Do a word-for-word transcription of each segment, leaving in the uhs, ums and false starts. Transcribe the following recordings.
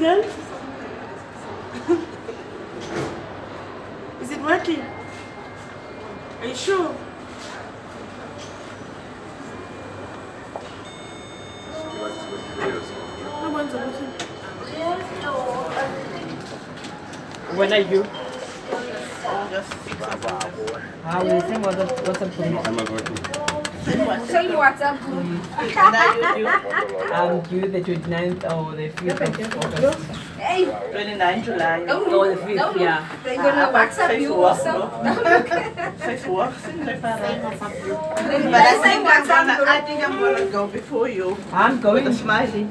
again? Is it working? Are you sure? No one's a button. When are you? Ah oui, c'est moi, WhatsApp group. I'm not working. Send WhatsApp group. I'm due the twenty-ninth or the fifth of August. Hey, twenty-ninth July. don't Oh, look. the fifth, Don't yeah. look. They're gonna WhatsApp you or something. Vijf uur, vijf But But I think I'm gonna, I think I'm gonna go before you. I'm going. With a smiley.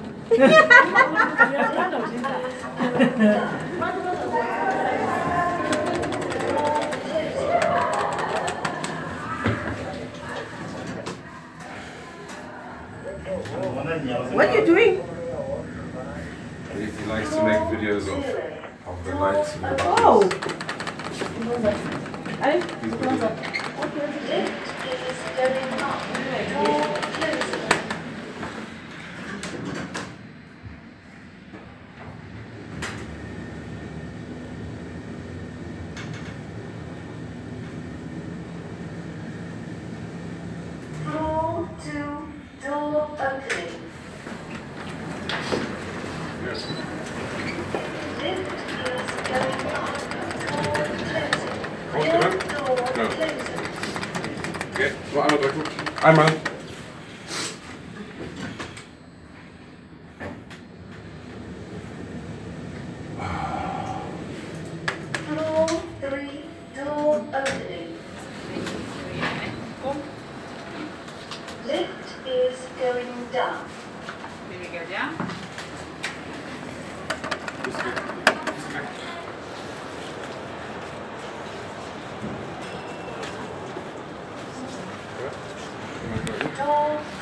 What are you doing? He, he likes to make videos of, of the lights. And the Oh! He's busy. Floor two, door opening. Yes. Lift is going up. Door closing. Komt ie Rear maar? door No. closing. Oké, wel aan het drukken. Einmal. Floor three, door opening. Lift is going down. Door